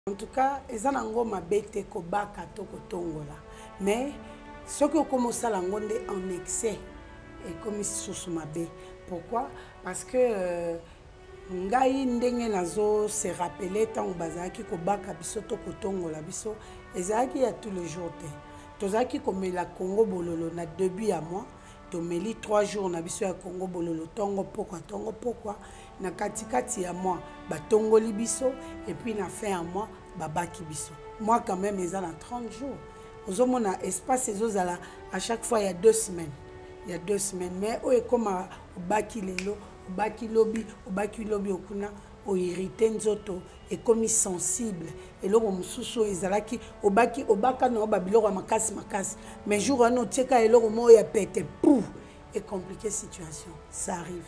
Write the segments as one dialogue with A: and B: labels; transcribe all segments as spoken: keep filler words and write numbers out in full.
A: En tout cas, ils ont un mabete ko baka to ko tongola. Mais ce que comme ça langonde en excès et comme sous mabe. Pourquoi? Parce que euh, ngai ndenge nazo se rappeler tant bazaki ko baka biso to ko tongola biso ezaki ya tous les jours te. Tozaki comme la Congo bololo na début à moi. Tomeli trois jours na biso ya Congo bololo tongo pourquoi tongo pourquoi na katikati ya moi ba tongo libiso et puis na fin à moi babaki biso. Moi quand même ils ont trente jours. Aux hommes on espace et aux à à chaque fois il y a deux semaines. Il y a deux semaines mais oh et comme au baki lelo au baki lobby au baki lobby okuna au irrité nzoto et comme sensible et là on mususu ezalaki au baki au baka no babilo wa makasi makasi mais jour un autre teka et là mo ya pété pou et compliqué situation ça arrive.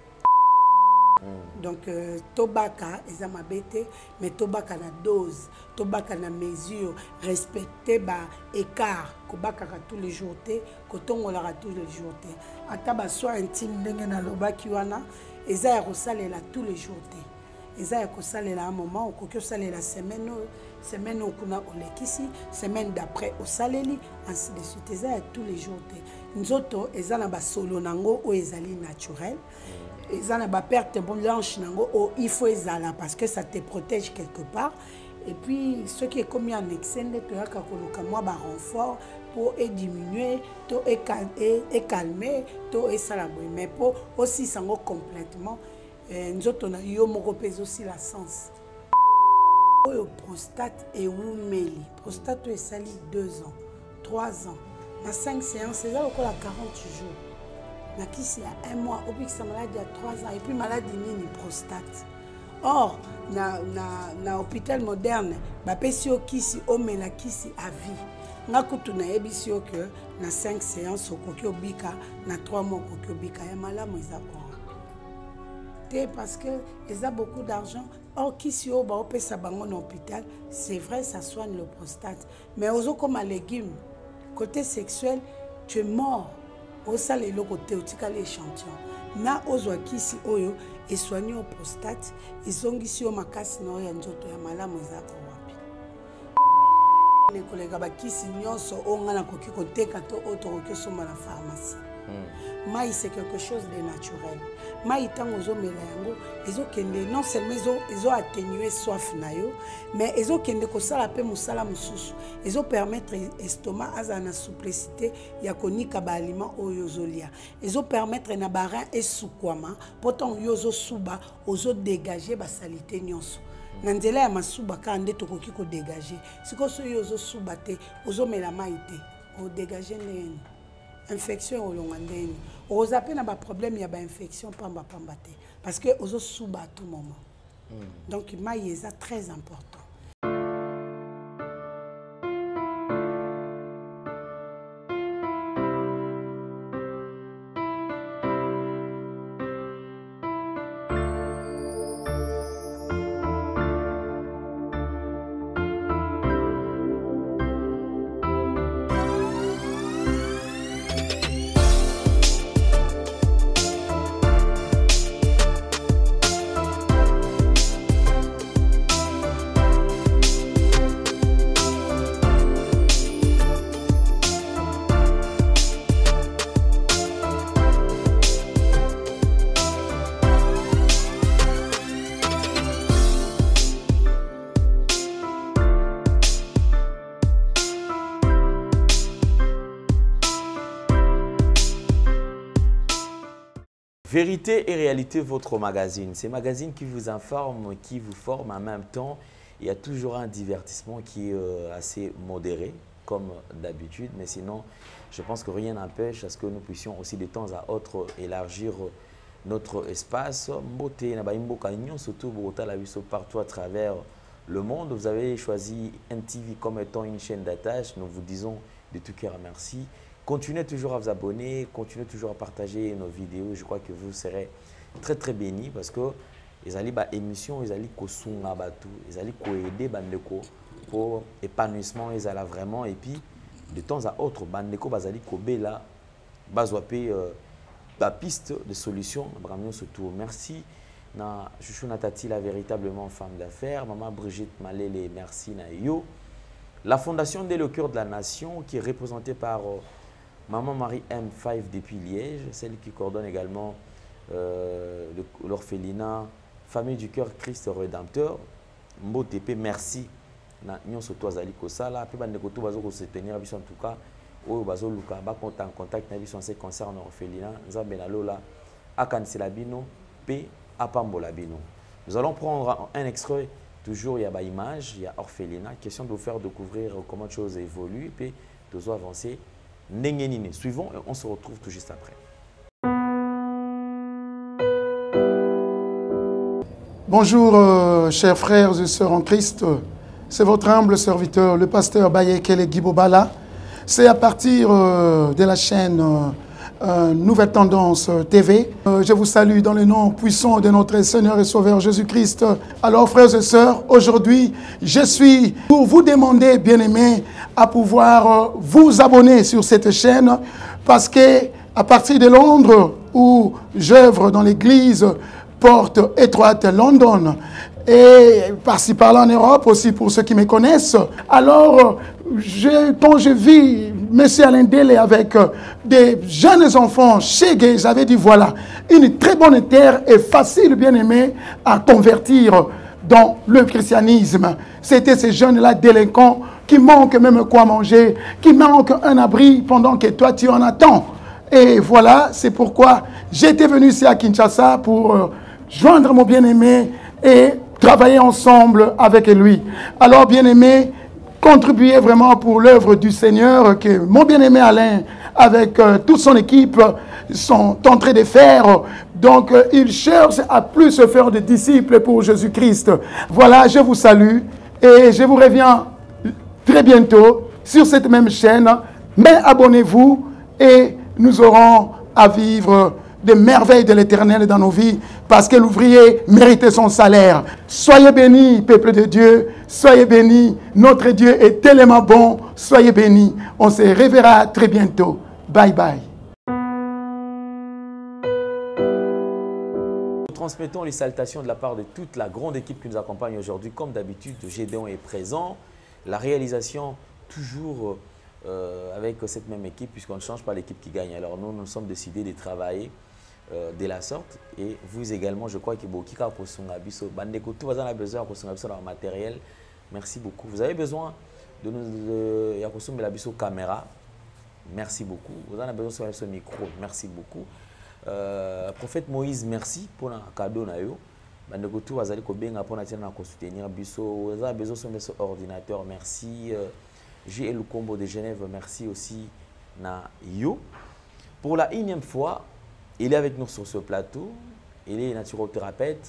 A: Mm. Donc euh, tobaka eza mabete mais tobaka na dose tobaka na mesure respecter ba écart kobaka ka tous les jours té kotongola ka tous les jours té ata ba soin intime ndenge na lobaki wana eza ya kosalela tous les jours té eza ya kosalela un moment okoki osalela semaine semaine okuna olekisi semaine d'après osaleli ainsi de suite eza ya tous les jours té nzoto eza na ba solo nango o ezali naturel. Eza na ba perte blanche nango o il faut ezala parce que ça te protège quelque part et puis ce qui est commis en excès to yaka koluka moi ba renfort pour diminuer to et calmer to et sala mais pour aussi sango complètement nzoto na yo moko pèse aussi la sens oyo prostate et umeli prostate et sali deux ans trois ans na cinq séances c'est là encore à quarante jours. Na kisi a un mois, au pic sa maladie à trois ans, et puis maladie ni prostate. Or, na na na hôpital moderne, ba pesio kisi o mela kisi à vie. Na kutu na ebisio que na cinq séances au kokyo bika, na trois mois kokyo bika, ya malamu eza te parce que ils a beaucoup d'argent. Or kisi o ba opesa bango na hôpital, c'est vrai ça soigne le prostate, mais ozo comme un légume, côté sexuel, tu es mort. Au salé le côté au l'échantillon. Na ozwa kisi oyo et soigner au prostate, ils ont ici au makasi no ya nzoto ya malamu ezako wapi. Les collègues ba kisi nyonso onga na koki koteka to auto koki soma la pharmacie. Mm. Maï c'est quelque chose de naturel. Maï tango zo mela yango, ezo kende non seulement ezo ezo atténuer soif na yo, mais ezo kende ko sala pe musala mususu. Ezo permettre estomac azana souplicité ya konika ba aliment oyo zolia. Ezo permettre na barin esukwama, pourtant yo zo suba ozo dégager ba salité nyonso. Na nzela ya masuba ka nde tokoki ko dégager. Siko so yo zo suba te, ozo mela maï te, o dégager neni. Infection au long andeni. Aux appels n'a pas problème, il y a pas infection pamba pamba te. Parce que aux souba à tout moment. Mm. Donc maï est très important.
B: Vérité et réalité, votre magazine. C'est un magazine qui vous informe, qui vous forme en même temps. Il y a toujours un divertissement qui est euh, assez modéré, comme d'habitude. Mais sinon, je pense que rien n'empêche à ce que nous puissions aussi de temps à autre élargir notre espace. Surtout partout à travers le monde. Vous avez choisi N T V comme étant une chaîne d'attache. Nous vous disons de tout cœur merci. Continuez toujours à vous abonner, continuez toujours à partager nos vidéos. Je crois que vous serez très très bénis parce que les ali ba émission, les ali kosunga batu, les ali ko aider bandeko pour épanouissement, ils allaient vraiment et puis de temps à autre bandeko bazali ko bela bazwape la piste de solution vraiment surtout. Merci na Chouchou Natati, la véritablement femme d'affaires. Maman Brigitte Malele, merci na yo. La Fondation Dès le cœur de la nation, qui est représentée par euh, Maman Marie M cinq depuis Liège, celle qui coordonne également euh, l'orphelinat Famille du cœur Christ Rédempteur. Mbotepe, merci. Na nyon soto azali kosala. Puis bande koto bazo ko se tenir en tout cas. Oyo bazo luka ba en contact na biso en ce qui concerne orphelinat. Nzambe na lola akanisela bino pe apambola bino. Nous allons prendre un extrait. Toujours, il y a une image, il y a orphelinat. Question de vous faire découvrir comment les choses évoluent et puis de vous avancer. Suivons et on se retrouve tout juste après.
C: Bonjour, euh, chers frères et sœurs en Christ. C'est votre humble serviteur, le pasteur Bayekele Guibobala. C'est à partir euh, de la chaîne euh, euh, Nouvelle Tendance T V. Euh, je vous salue dans le nom puissant de notre Seigneur et Sauveur Jésus-Christ. Alors, frères et sœurs, aujourd'hui, je suis pour vous demander, bien-aimés, à pouvoir euh, vous abonner sur cette chaîne parce que à partir de Londres, où j'œuvre dans l'église Porte Étroite London, et par-ci par-là en Europe aussi pour ceux qui me connaissent. Alors, je, quand je vis M. Alain Délé avec des jeunes enfants chez Gay, j'avais dit voilà, une très bonne terre et facile, bien aimé, à convertir dans le christianisme. C'était ces jeunes-là délinquants qui manquent même quoi manger, qui manquent un abri pendant que toi tu en attends. Et voilà, c'est pourquoi j'étais venu ici à Kinshasa pour euh, joindre mon bien-aimé et travailler ensemble avec lui. Alors, bien-aimé, contribuez vraiment pour l'œuvre du Seigneur que mon bien-aimé Alain, avec euh, toute son équipe, sont en train de faire. Donc, euh, il cherche à plus se faire de disciples pour Jésus-Christ. Voilà, je vous salue et je vous reviens très bientôt sur cette même chaîne. Mais abonnez-vous et nous aurons à vivre des merveilles de l'Éternel dans nos vies, parce que l'ouvrier mérite son salaire. Soyez bénis, peuple de Dieu, soyez bénis, notre Dieu est tellement bon, soyez bénis. On se reverra très bientôt. Bye bye.
B: Nous transmettons les salutations de la part de toute la grande équipe qui nous accompagne aujourd'hui. Comme d'habitude, Gédéon est présent. La réalisation, toujours euh, avec cette même équipe, puisqu'on ne change pas l'équipe qui gagne. Alors nous, nous sommes décidés de travailler Euh, de la sorte, et vous également, je crois que vous avez besoin de matériel. Merci beaucoup. Vous avez besoin de nous de la caméra. Merci beaucoup. Vous avez besoin de ce micro. Merci beaucoup. Euh, prophète Moïse, merci pour le cadeau. Vous avez besoin de soutenir. Vous avez besoin de ce ordinateur. Merci. J L Combo de Genève, merci aussi. Na yo. Pour la énième fois, il est avec nous sur ce plateau. Il est naturothérapeute,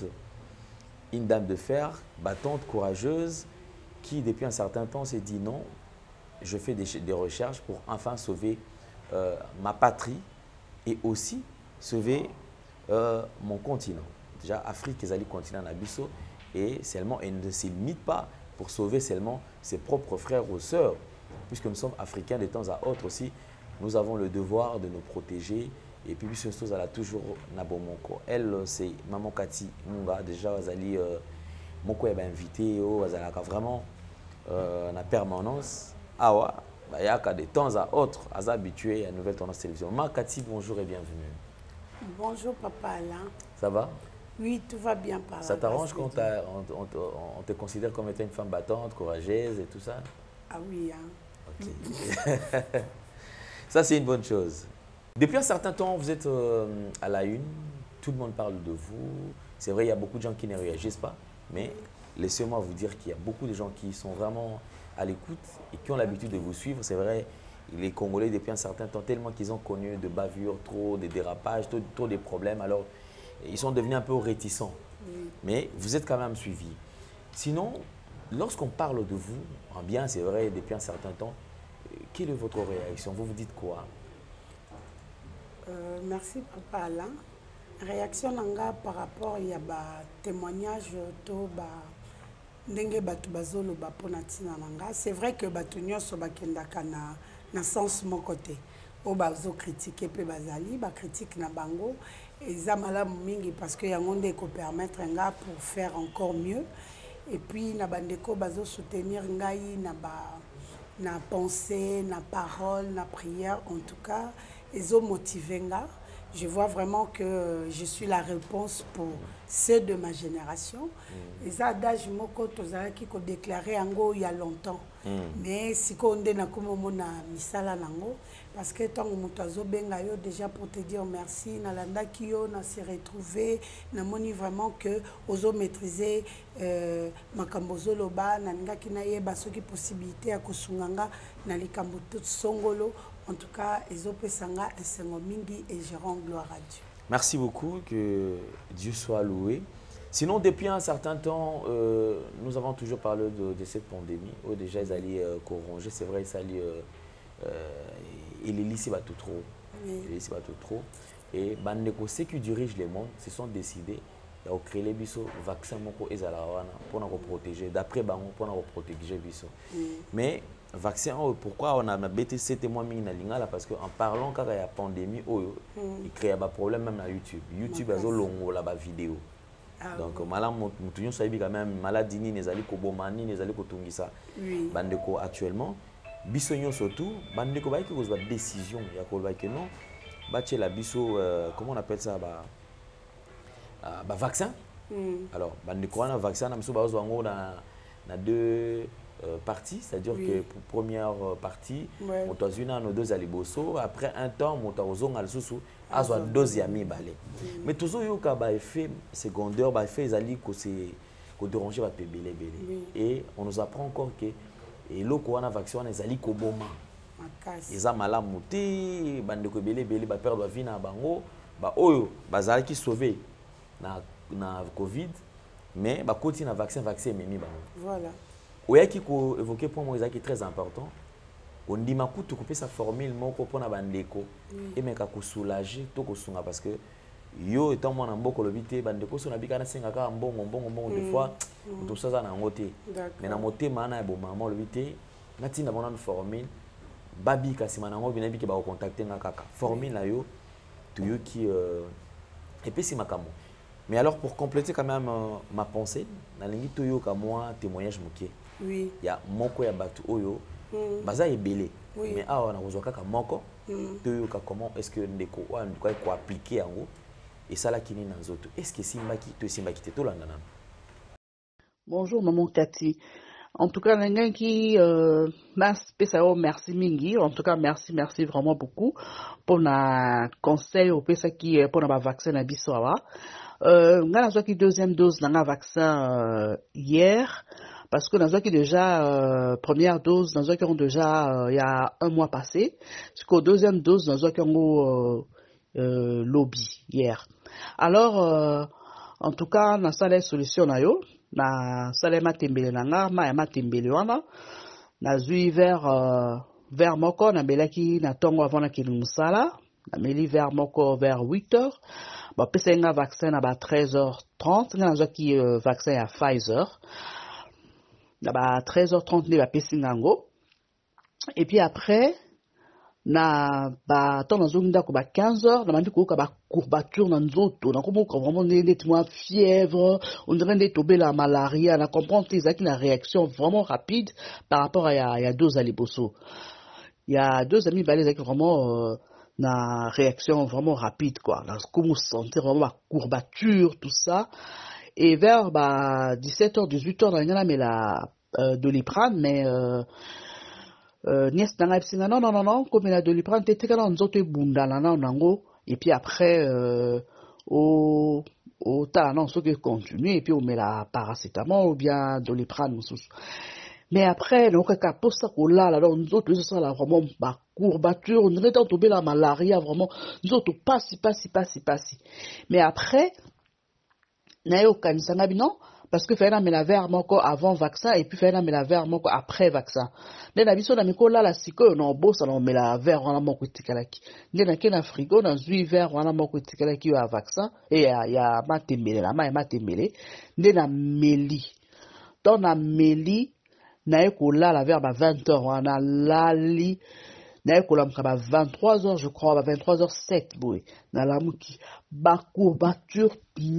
B: une dame de fer, battante, courageuse, qui depuis un certain temps s'est dit non, je fais des, des recherches pour enfin sauver euh, ma patrie et aussi sauver euh, mon continent. Déjà, Afrique est le continent d'Abisso et seulement, elle ne se limite pas pour sauver seulement ses propres frères ou sœurs, puisque nous sommes africains de temps à autre aussi, nous avons le devoir de nous protéger. Et puis, ce chose, elle a toujours Nabomoko. Elle, c'est Maman Kati Munga. Déjà, elle a Moko est invité, elle a vraiment euh, la permanence. Ah ouais, il y a de temps à autre, elle est habituée à une nouvelle tendance télévision. Maman Kati, bonjour et bienvenue.
A: Bonjour, Papa Alain.
B: Ça va?
A: Oui, tout va bien par là.
B: Ça t'arrange quand on, on, on te considère comme étant une femme battante, courageuse et tout ça?
A: Ah oui, hein.
B: Ok. Ça, c'est une bonne chose. Depuis un certain temps, vous êtes euh, à la une, tout le monde parle de vous. C'est vrai, il y a beaucoup de gens qui ne réagissent pas, mais laissez-moi vous dire qu'il y a beaucoup de gens qui sont vraiment à l'écoute et qui ont l'habitude de vous suivre. C'est vrai, les Congolais, depuis un certain temps, tellement qu'ils ont connu de bavures, trop de dérapages, trop, trop de problèmes, alors ils sont devenus un peu réticents. Oui. Mais vous êtes quand même suivis. Sinon, lorsqu'on parle de vous, en bien, c'est vrai, depuis un certain temps, quelle est votre réaction? Vous vous dites quoi?
A: Euh, merci Papa Alain. Réaction nanga par rapport à ba témoignage to ba ndenge batu bazolo ba ponatina nanga. C'est vrai que batu nyonso bakendaka na na sens mon côté. O bazo critiquer pe bazali ba critique na bango eza malamu mingi parce que yango nde ko permettre nga pour faire encore mieux. Et puis na bandeko bazo soutenir ngai na ba na pensée, na parole, na prière, en tout cas ezo motiver nga. Je vois vraiment que je suis la réponse pour ceux de ma génération. Et ça, d'âge, moko tozalaki ko déclarer ango il y a longtemps. Mm. Mais si on est na kumomo na misala nango, parce que tant que moutazo benga yo déjà pour te dire merci, na landa kiyo, na se retrouver, na moni vraiment que ozo maîtriser euh, makambozo loba, na nga kina yeba soki possibilité ya kusunganga na likambo tout songolo. En tout cas, Ezope Sanga et Sengomingi et je rends gloire à Dieu.
B: Merci beaucoup, que Dieu soit loué. Sinon, depuis un certain temps, euh, nous avons toujours parlé de, de cette pandémie. Oh, déjà, ils allaient euh, corronger, c'est vrai, ils allaient. Euh, euh, il est lycée, pas tout trop. Il est lycée, pas tout trop. Et Bandeko, ceux qui dirigent le monde se sont décidés de créer les biso vaccins pour nous protéger. D'après Bango, pour nous protéger biso. Mais vaccin, pourquoi on a bêté ces témoins là parce qu'en parlant quand il y a pandémie, mm. il crée un problème même à YouTube. YouTube a longo la vidéo. Ah, donc oui. Malam mutunyo sabi quand même maladie ni nezali ko bomani nezali ko tungisa. Oui. Bandeko actuellement bisonyo surtout bandeko ba ki ko ba décision ya ko ba que non ba la biso euh, comment on appelle ça ba euh, ba vaccin. Mm. Alors bandeko na vaccin na biso ba zo ngo na na deux Euh, partie, c'est-à-dire oui. que pour première euh, partie, ouais. on a une ou deux aliboso, après un temps, on a ozong al susu, azo deuxième balé. Mais toujours il y a un effet secondaire, un effet zali que c'est que déranger va belé belé. Et on nous apprend encore que et le corona vaccin on zali ko boma. Ils a malamu muté, bande ko belé belé ba perdre vie na bango, ba oyo bazali ki sauver na na Covid, mais ba continue na vaccin vaccin memi bango. Voilà. Oui, qui a évoqué pour moi qui est très important. On dit ma coûte couper sa formule mon pour na bandeko et mais ka ko soulager to ko sunga parce que yo étant mon en boko lobité bandeko so na bika na senga ka mbongo mbongo mbongo des fois tout ça ça na ngoté mais na moté mana bo maman lobité na tina bona une formule babi ka sima na ngo bina biki ba ko contacter nga kaka formule na yo to yo qui et puis c'est makamo. Mais alors pour compléter quand même euh, ma pensée na lingi to yo ka moi témoignage moké. Oui. Il y a moko ya batu oyo mm. baza ebele oui. Mais awa na kozwa kaka moko mm. to ka comment est-ce que ndeko wa ndiko ko appliquer yango et ça la kini na nzoto est-ce que simbaki to simbaki te to landana.
D: Bonjour maman Cathy. En tout cas l'engin qui euh spécialement merci mingi, en tout cas merci merci vraiment beaucoup pour na conseil au pesa qui pour na vaccin na biso awa. Euh ngana zwa ki deuxième dose na vaccin euh, hier. Parce que dans un qui déjà euh, première dose, dans un qui ont déjà il euh, y a un mois passé, jusqu'au deuxième dose dans un qui ont euh, euh, lobby hier. Alors euh, en tout cas na sala solution na yo, na sala matembele na nga, ma matembele wana, na zui vers euh, vers moko na belaki na tongo avant na kimusala, na meli vers moko vers huit heures. Ba pesa nga vaccin na ba treize heures trente, nga na qui euh, vaccin à Pfizer. À treize heures trente les Pessingango et puis après na ba temps dans une date quinze heures na mandi ko ka ba courbature na nzoto na comme vraiment nettement fièvre on dirait de tomber la malaria na comprendre les actes la réaction vraiment rapide par rapport à il y a deux aliboso il y a deux amis balais avec vraiment euh, na réaction vraiment rapide quoi là comme sentir vraiment la courbature tout ça. Et vers bah, dix-sept heures, dix-huit heures, il y a mais la euh, Doliprane, mais euh, euh, non, non, non, non, comme la Doliprane, t'es très dans notre bunda, là, non, et puis après, euh, au, au tas, non, ce qui continue, et puis on met la paracétamol ou bien Doliprane, mais après, donc, pour ça, là, là, nous autres, ça, là, vraiment, bah, courbature, on dirait tomber la malaria, vraiment, nous autres, pas si, pas si, pas si, pas si. Mais après, Nayo kanisanga bino parce que fait na la verre moko avant vaccin et puis fait na la verre moko après vaccin. Nde na biso na mikola la siko no bosa na la verre wana moko tikalaki. Nde na ke na frigo na zui verre wana moko tikalaki ya vaccin et ya ya matembele la ma matembele nde na meli. Dans na meli na ekola la verre ba vingt heures wana lali naye kolamuka ba vingt-trois heures je crois ba vingt-trois heures sept boye nalamuki bacourbature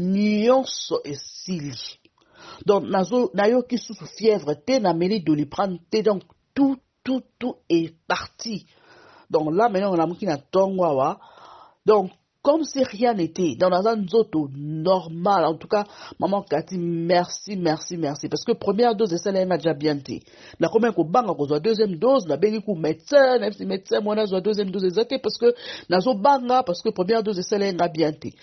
D: nyonso esili donc nazo nayoki sous fièvre te nameli doliprane te donc tout tout tout est parti donc là maintenant nalamuki na tongo awa donc comme si rien n'était, dans un autre normal. En tout cas, maman Cathy, merci, merci, merci. Parce que première dose de celle elle m'a déjà bien été. La combien qu'on bang à la deuxième dose, la béni qu'on médecin, même si médecin, moi, la deuxième dose exacte, parce que, n'a zo banga, parce que première dose de celle elle m'a bien été.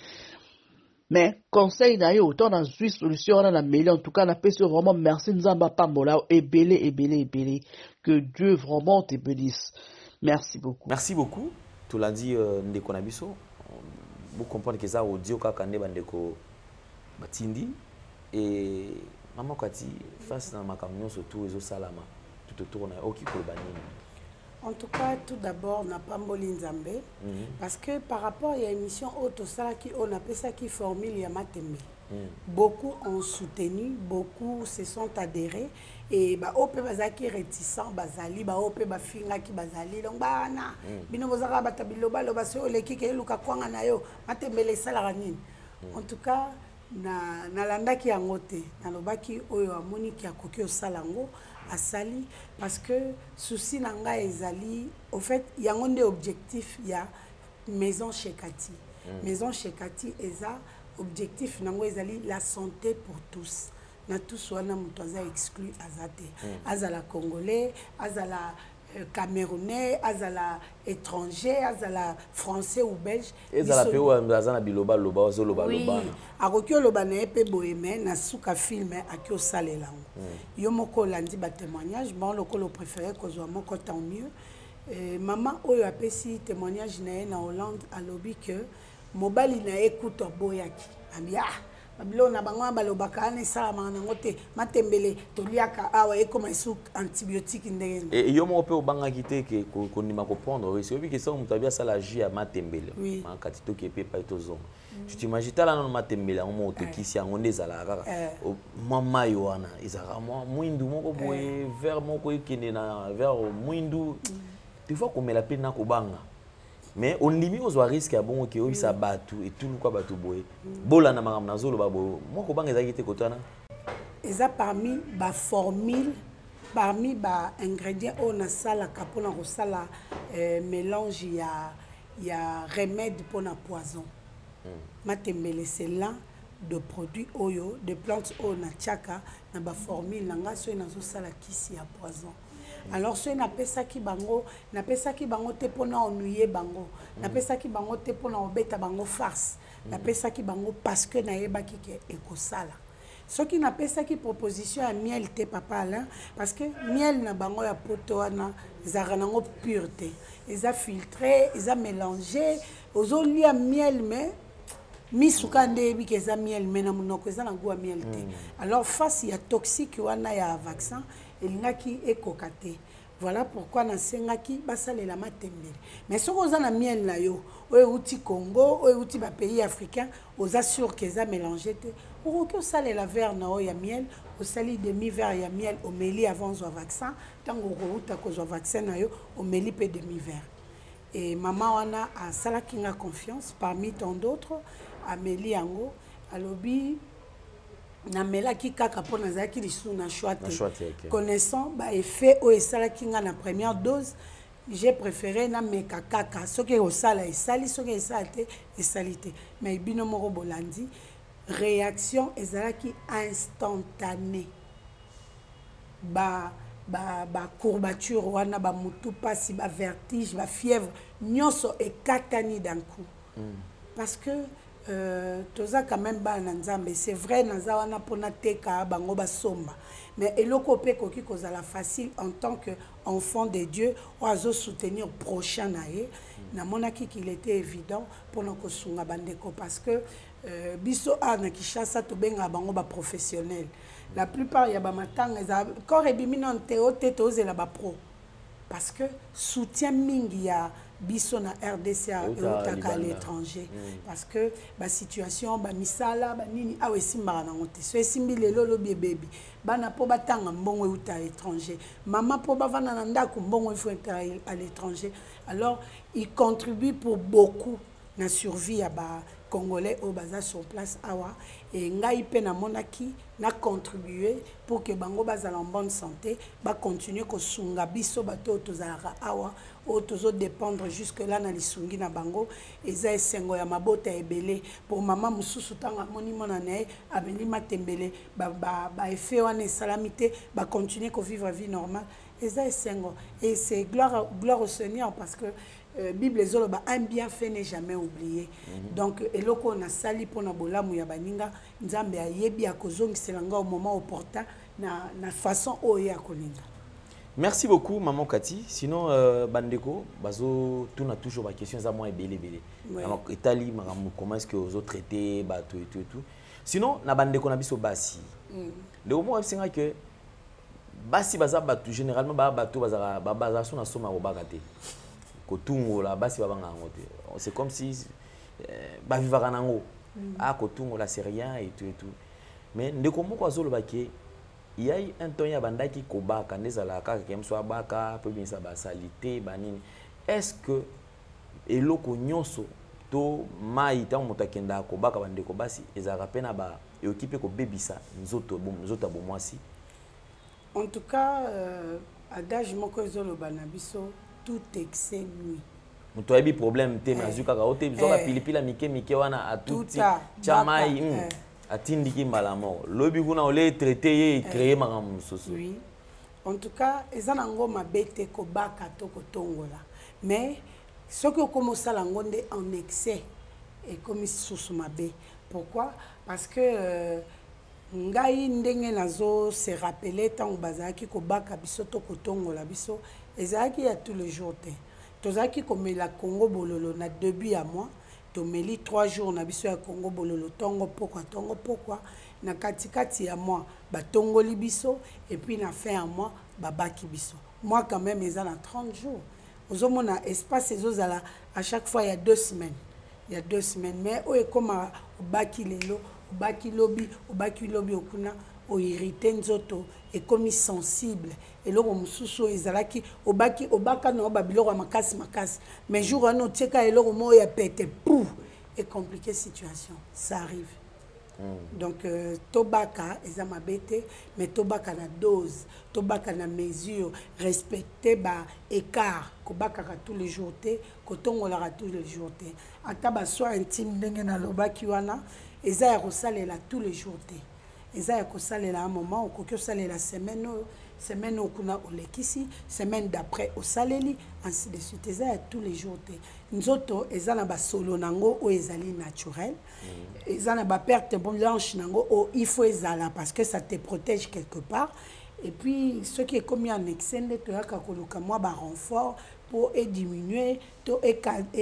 D: Mais, conseil n'a eu autant dans une solution, on a la meilleure. En tout cas, on a fait vraiment merci, Nzamba Pambola, et belé, et belé, et belé. Que Dieu vraiment te bénisse. Merci beaucoup.
B: Merci beaucoup. Tu l'as dit, euh, Ndekonabiso. Vous comprenez que ça audio kakande bandeko batindi et maman kati face na makamyo surtout ezo salama tout autour na oki ko banini.
A: En tout cas, tout d'abord, n'a pas mboli nzambe mm -hmm. parce que par rapport à l'émission auto sala qui on appelle ça qui formule ya matembe. Mm. Beaucoup ont soutenu, beaucoup se sont adhérés et ba ope bazaki réticent bazali ba ope ba finga ki bazali donc bana bino bozaka batabiloba lo baso oleki ke luka kwanga nayo matembele sala ranini. En tout cas na nalanda ki yangote nalobaki oyo amoni ki akoki osalango asali parce que souci nanga ezali au fait yangonde objectif ya maison chez Cathy. Mm. Maison chez Cathy eza objectif nango ezali la santé pour tous. Na tous wana mutoza exclu azate. Mm. Azala congolais, azala euh, camerounais, azala étranger, azala français ou belge.
B: Ezala pe wa azana biloba loba ozoloba loba.
A: Akokyo loba na epe boyeme na suka film akyo salelango. Mm. Yo moko landi ba témoignage, bon lokolo préféré kozwa moko tant mieux. Euh, maman oyo apesi témoignage na na Hollande a lobby que mobali na écoute boyaki ambia babilo na bango balobaka na sala manango te matembele toliaka awa ekoma isu antibiotique ndenge
B: et yo mo pe obanga kite ke ko ndima comprendre oui c'est que ça mutabia sala ji ya matembele makati to ke pe pa etozo tu t'imagines là na matembele on mo to kisi yango ndezala kaka mama yoana izaka mo mwindu moko boye vers moko ikene na vers mwindu des fois comme la peine na kobanga. Mais on limite aux risques à bon que oui ça batu et tout quoi batu boy. Bola na magam na zolo babo. Moi ko banga ezaki te kotana.
A: Eza parmi ba formule parmi ba ingrédients on a ça la capona ko sala mélange ya ya remède pour na poison. Matembele c'est l'un de produits oyo de plantes o na tchaka na ba formule nanga so na zo sala kisi ya poison. Alors ce na pesa ki bango na pesa ki bango te pona ennuyer bango na pesa ki bango te pona obeta bango farce na pesa ki bango parce que na yeba ki ke ekosala ce qui na pesa ki proposition à miel te papa Alain parce que miel na bango ya poto wana ezaka nango pureté eza filtré eza mélangé ozolia miel mais misuka ndebi ke eza miel mais na monoko eza na goût miel te alors face ya toxique wana ya vaccin elingaki ekokate voilà pourquoi na sengaki basalela matembele mais soko oza na miel na yo oyo uti Congo oyo uti ba pays africain oza sûr que ça mélangé te okoki osalela verre na oyo ya miel osali demi verre ya miel omeli avant zwa vaccin tango okouta kozwa vaccin na yo omeli pe demi verre et maman wana asalaki nga confiance parmi tant d'autres ameli yango alobi na melaki kaka po nazaki lisu na choix te connaissant ba effet o esalaki nga na première dose j'ai préféré na meka kaka soki osala esali soki esala te esali te mais bino moko bolandi réaction ezalaki instantanée ba ba ba courbature wana ba mutu pasi ba vertige ba fièvre nyonso ekatani d'un coup mm. parce que Euh, toza quand même ba na nzambe c'est vrai naza wana pona teka bango ba somba mais eloko pe koki kozala facile en tant que enfant de Dieu oazo soutenir prochain nae na monaki qu'il était évident pona ko sunga bandeko parce que euh, biso a na Kishasa to benga bango ba professionnel la plupart ya ba matanga za corps ebimi non te ote tozela ba pro parce que soutien mingi ya biso na R D C eutaka à l'étranger parce que ba situation ba misala ba nini awe simbaka nango te so esimbi lelo lobi bebi bana po batanga mbongo euta à l'étranger mama po bavana na ndako mbongo il faut être à l'étranger alors il contribue pour beaucoup na survie ya ba Congolais au baza sur place awa et ngai pe na monaki na contribuer pour que bango bazala en bonne santé ba continuer ko sunga biso bato tozala awa o tozo dépendre jusque là na lisungi na bango eza esengo ya mabota ebele pour mama mususu tanga moni mona ne abeli matembele ba ba, ba effet wana salamité ba continuer ko vivre vie normale eza esengo et c'est gloire gloire au Seigneur parce que Euh, Bible ezoloba un bienfait n'est jamais oublié. Mm-hmm. Donc eloko na sali pona bolamu ya baninga nzambe ayebi akozongisela nga au moment opportun na na façon oyo ya kolinga.
B: Merci beaucoup maman Cathy. Sinon euh, bandeko bazo tout na toujours ba question za moi ebele ebele. Alors etali makambo comment est-ce que aux autres traiter ba tout et tout et tout. Sinon na bandeko na biso basi. Mm. Le moment c'est que basi baza batu généralement ba batu baza ba baza so na soma obagate. Kotungo la basi babanga ngote c'est comme si ba vivaka nango ah kotungo la c'est rien et tout et tout mais ndeko moko azolo baké il y a un temps ya bandaki kobaka ndezala kaka kemso abaka pe bien sa basalité banini est-ce que eloko nyonso to mai ta motakenda kobaka bandeko basi ezaka pena ba e occupé ko bebisa nzoto bon nzoto bo mwasi
A: en tout cas euh, adage moko ezolo banabiso tout excès nuit.
B: Muto yebi problème te na zuka ka ote bizoka pilipila mike mike wana atuti chamai atindiki malamo lobi kuna ole traité et créer makambo mususu.
A: Oui. En tout cas, ezana ngoma bete ko baka to ko tongola. Mais ce que comme ça la ngonde en excès et comme susu mabe. Pourquoi? Parce que euh, ngai ndenge nazo se rappeler tant bazaki ko baka biso to ko tongola biso ezaki ya tous les jours te tozaki comme la Congo bololo na début à moi to meli trois jours na biso ya Congo bololo tongo pourquoi tongo pourquoi na katikati ya moi ba tongoli biso et puis na fin à moi ba baki biso moi quand même ezana na trente jours ozomona espace ezozala à chaque fois il y a deux semaines il y a deux semaines mais o e comme baki lelo baki lobby baki lobby okuna o irrité nzoto et comme sensible et loko mususu ezalaki obaki obaka no babiloko makasi makasi mais jour ano teka eloko mo ya pete pou et compliqué situation ça arrive. Mm. Donc euh, tobaka ezama bete mais tobaka na dose tobaka na mesure respecter ba écart kobaka ka tous les jours té kotongola ka tous les jours té ataba so intime ndenge na lobaki wana eza ya kosalela tous les jours té eza ya kosalela un moment okoki osalela semaine semaine okuna olekisi semaine d'après osaleli ainsi de suite eza ya tous les jours té nzoto eza na ba solo nango o ezali naturel eza na ba perte blanche nango o il faut ezala parce que ça te protège quelque part et puis ce qui est commis en excès to yaka koluka moi ba renfort pour diminuer to et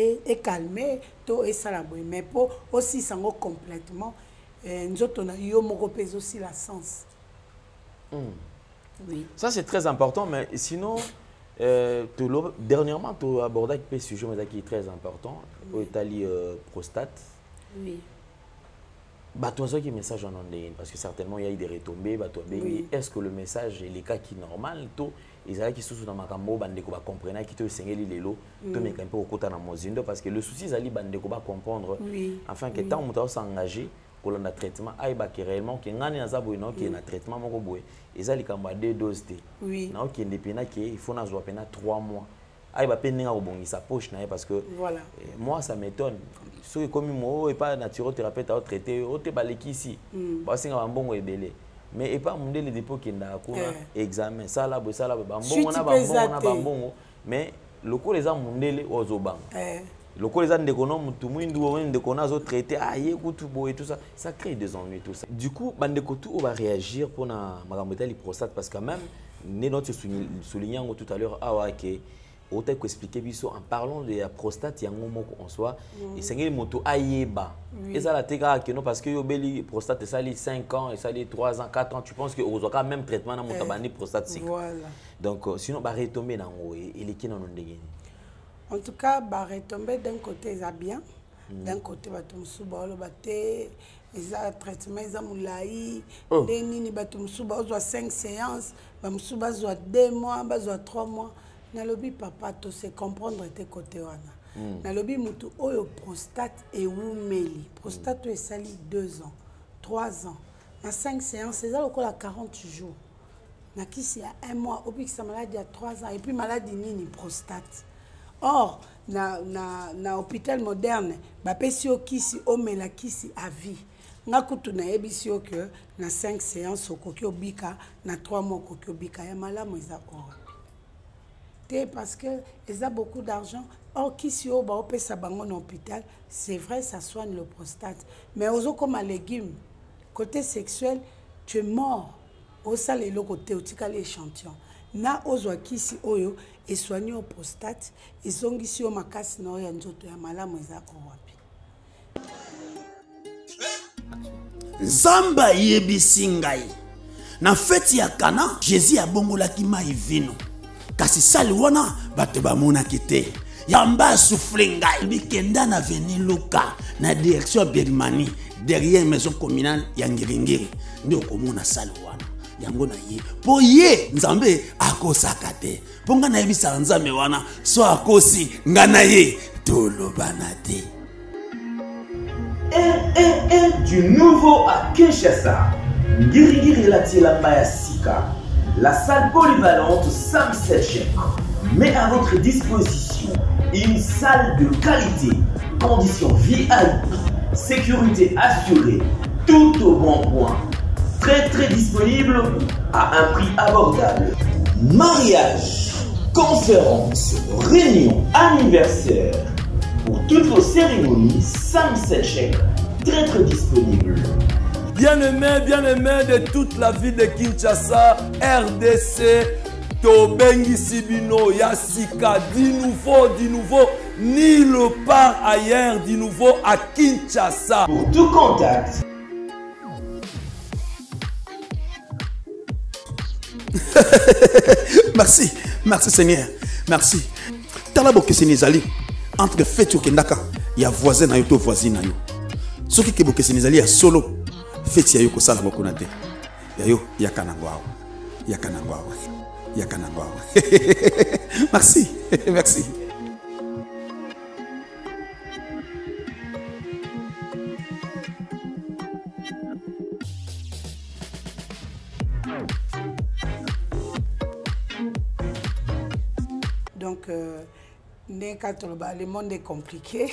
A: calmer to et salabo mais pour aussi sango complètement nzoto na yo moko pèse aussi la sens.
B: Mm. Oui. Ça c'est très important mais sinon euh, dernièrement tu as abordé un sujet qui est très important oui. Italie euh, prostate.
A: Oui.
B: Bah toi qui message en ligne parce que certainement il y a eu des retombées bah toi oui. Est-ce que le message est les cas qui normal to ils qui sont dans makambo bandeko ba comprendre qui te sengeli lelo to mais quand peu au côté na mozindo parce que le souci zali bandeko ba comprendre oui. Afin que oui. Tant on s'engager pour le traitement aïba qui réellement qui ngani na zabo ino qui na traitement moko boye ezali kamba deux doses te oui na qui indépendant qui il faut na zo pena trois mois aïba peninga obongisa poche na parce que
A: voilà
B: eh, moi ça m'étonne ceux comme moi et pas naturothérapeute à traiter au te baleki ici parce que ba mbongo ebele mais et pas monde les dépôts qui nda kuna examen ça là ça là ba mbongo na ba mbongo na ba mbongo mais loko les a mondele ozobanga eh le coup les économes tout le monde de qu'on a traité ah et tout ça ça crée des ennuis tout ça du coup bandeko tout on va réagir pour na magamotali prostate parce que même notre soulignant tout à l'heure ah ouais que autant qu'expliquer biso en parlant de la prostate yango moko en soi et c'est une moto ayeba et ça la teka que non parce que yo beli prostate ça les cinq ans et ça les trois ans quatre ans tu penses que aux quand même traitement na moto bani prostate
A: voilà
B: donc sinon ba retomber nango et les qui non ndenge.
A: En tout cas, bah, retomber d'un côté, ça bien. Mm. D'un côté, bah, tout le monde a été traitement, ils ont moulaï. Des nini, bah, tout le monde a cinq séances, bah, tout le monde a deux mois, bah, trois mois. Na lobi papa, tout se comprendre tes côtés wana. Na lobi mutu oyo prostate et oumeli. Prostate est sali deux ans, trois ans. Na cinq séances, c'est ça encore à quarante jours. Na kisi à un mois, au pic sa maladie à trois ans et puis maladie nini prostate. Or, na na na hôpital moderne, ba pesi o kisi o mela kisi à vie. Nga kutu na ebisi o que na cinq séances au koki obika, na trois mois koki obika ya malamu eza or. Té parce que ils a beaucoup d'argent. Or kisi o ba opesa bango na hôpital, c'est vrai ça soigne le prostate, mais ozo comme un légume côté sexuel, tu es mort. Au sale le côté otika l'échantillon. Na ozo kisi oyo et soigner au prostate et zongisi o makasi na ya nzoto ya malamu eza ko wapi.
E: Zamba yebisi ngai na feti ya Kana Jésus abongolaki mai vino kasi sali wana bato bamonaki te yamba souffle ngai bikenda na veni Luka na direction Birmanie derrière maison communale ya Ngiringiri ndio komona sali wana yango na ye po ye nzambe akosaka te po nga na yebisa nzambe wana so akosi nga na ye tolobana te.
F: Un, un, un du nouveau à Kinshasa. Ngirigiri Latiela Bayasika. La salle polyvalente Sam Setchek met à votre disposition une salle de qualité, conditions V I P, sécurité assurée, tout au bon point. Très très disponible à un prix abordable. Mariage, conférences, réunions, anniversaires. Pour toutes vos cérémonies, Sam Setchek, très très disponible.
G: Bien-aimés, bien-aimés de toute la ville de Kinshasa, R D C, Tobengi Sibino, Yassika, du nouveau, du nouveau, nulle part ailleurs, du nouveau à Kinshasa.
F: Pour tout contact.
E: Merci, merci Seigneur, merci. Talabo Kesenizali. Entre fête okendaka ya voisin na yo to voisine na yo soki ke bokesenizali ya solo fête ya yo ko sala bokona te ya yo ya kanangwa ya kanangwa ya kanangwa. Merci, merci.
A: Donc euh, le monde est compliqué.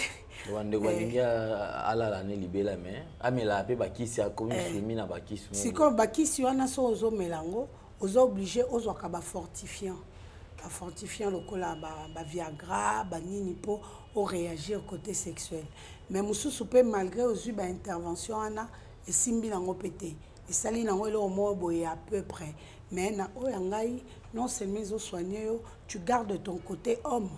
A: Si comme bakisi wana so ozo melango, ozo obligé ozo kaba fortifiant. Ba fortifiant lokola ba ba Viagra, ba nini po au réagir côté sexuel. Mais mususu pe malgré ozu ba intervention ana et simbi nango pété. Et sali nango le mo boye à peu près. Mais na oyangai non seulement zo soigner yo, tu gardes ton côté homme.